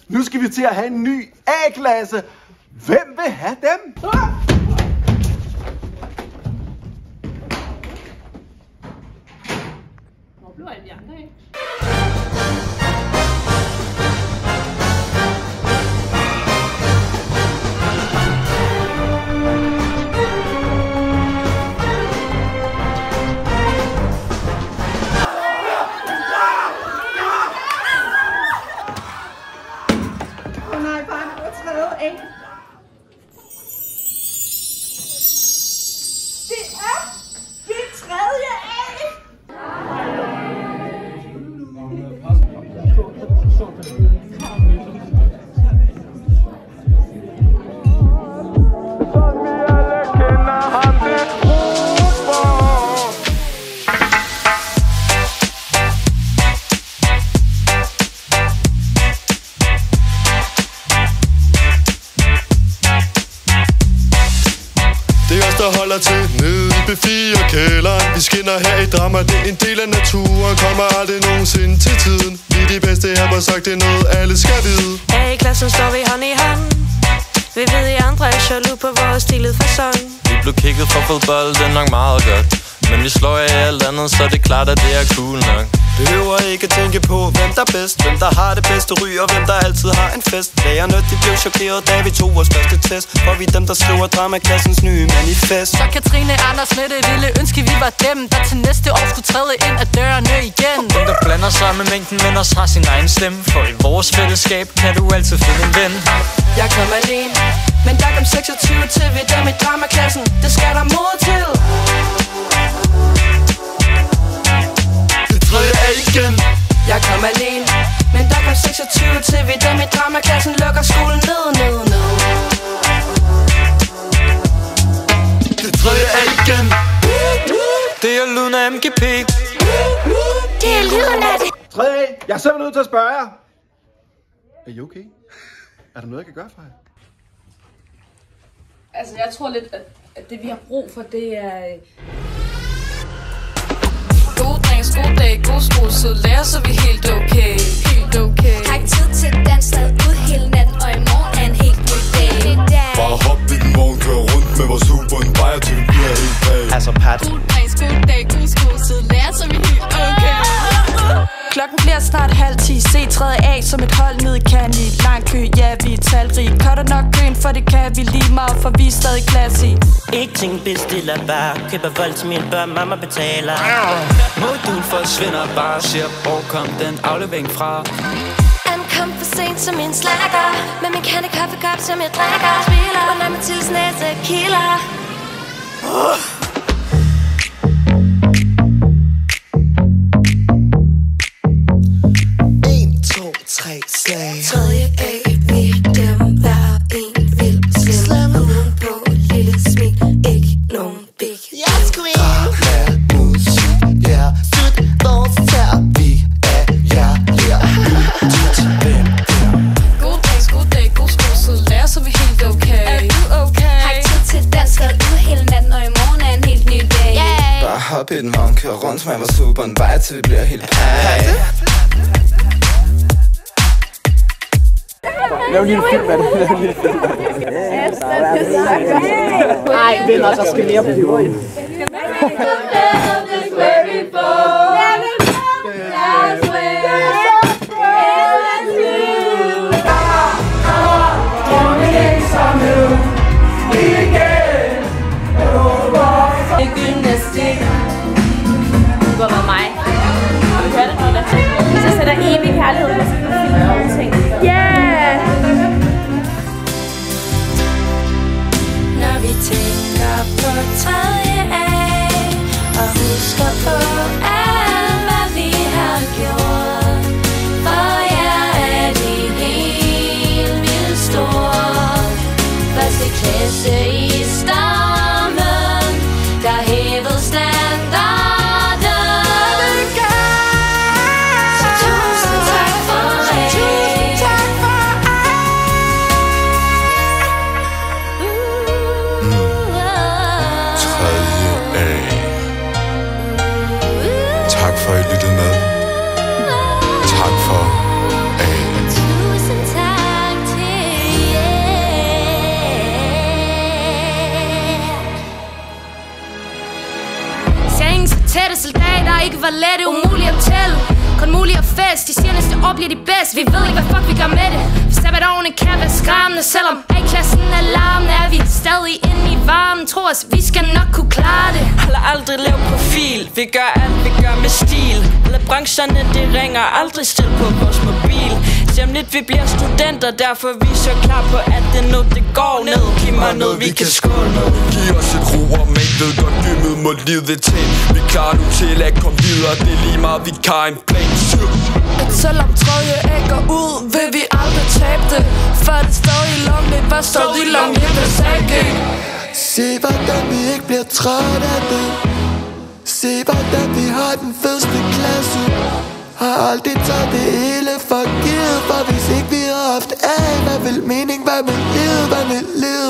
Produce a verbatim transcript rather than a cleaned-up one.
Nu skal vi til at have en ny A-klasse. Hvem vil have dem? Hvor blev alle de andre af? Der holder til nede i B fire kælderen. Vi skinner her i drama, det er en del af naturen. Kommer aldrig nogensinde til tiden. Vi er de bedste her på sagt, det er noget alle skal vide. A-klassen står vi hånd i hånd. Vi ved I andre er jaloux på vores stilet fasong. Vi blev kigget for fodbold, det er nok meget godt. Men vi slår af alt andet, så det er klart, at det er cool nok. Behøver ikke at tænke på, hvem der er bedst, hvem der har det bedste ry, og hvem der altid har en fest. Lærerne, de blev chokeret, da vi tog vores første test. For vi dem, der skriver dramaklassens nye manifest. Så Katrine, Anders med det lille ønske, vi var dem, der til næste år skulle træde ind ad dørene igen. Dem, der blander sig med mængden, men også har sin egen stemme. For i vores fællesskab kan du altid finde en ven. Jeg kom alene, men der kom seksogtyve til ved dem i dramaklassen. Det skal der mod til. Tredje A igen. Jeg kom alene, men der kom seksogtyve til ved dem i dramaklassen. Lukker skolen ned, ned, ned. Det tredje A igen. Det er lyden af M G P. Det er lyden af det. tredje A, jeg er simpelthen nødt til at spørge jer. Er I okay? Er der noget, jeg kan gøre for jer? Altså, jeg tror lidt, at, at det vi har brug for, det er... God drinks, god dag, god skole, så lærer, så vi helt okay. Helt okay. Har ikke tid til dans, stadig ud hele natten, og i morgen er en helt ny dag. Bare hop i den vogn, kør rundt med vores hue på en bajer, til vi bliver helt bag. Altså, Pat. God drinks, god dag, god skole, så lærer, så vi helt okay. Klokken bliver snart halv ti. Se tredje A som et hold ned i kan i lang kø. Ja, vi er talrige. Cutter nok køen, for det kan vi lige meget, for vi er stadig klasse i. Ikke ting bestiller bare. Køber vold til mine børn, mamma betaler. Modul forsvinder bare, siger, hvor kom den aflevering fra? Ankom for sent som en slacker, med min kande kaffekop, som jeg drikker. Spiller under Mathildes næse kilder. Tre slag. Tredje A, vi dem, der er en vild slim. Uden på lille smil, ikke nogen big. Jeg scream. Drama, musik, ja. Sut vores tær. Vi er jer, ja. God drinks, god dag, god skole, så lærer, så vi helt okay. Er du okay? Har ikke tid til dans, skal ud hele natten, og i morgen er en helt ny dag. Yeah. Bare hop i den vogn, kør rundt med vores hue på en bajer, til vi bliver helt pæg. Lav en lille film af det. Lav en lille film af det. Ej, venner, der skal mere på jorden. Gymnastik. Det var mig. Du hørte det, Nina. Så sætter evig kærlighed på sådan ting. Yeah! Når vi tænker på tredje A, lette, umuligt at tælle, kun muligt at fest. De siger næste år bliver de bedst. Vi ved ikke hvad fuck vi gør med det. For sabbatårene kan være skræmmende. Selvom A-klassen er larmende, er vi stadig inde i varmen. Tror os, vi skal nok kunne klare det. Holder aldrig lav profil. Vi gør alt, vi gør med stil. Alle brancherne, det ringer aldrig stille på vores mobil. Se om lidt vi bliver studenter, derfor vi så klar på at det nu det går ned. Giv mig noget vi kan skåle med. Giv os et ro og man ved godt gymmet må livet til. Vi er klar nu til at komme videre. Det er lige meget vi kan en plan. At selvom tredje æg går ud, vil vi aldrig tabe det. For det står i lommen, hvad står i lommen, jeg sagde. Se hvordan vi ikke bliver træt af det. Se hvordan vi har den fedeste klasse. Har aldrig taget det hele for givet. For hvis ikke vi har haft af, hvad vil mening, hvad med livet, hvad med livet?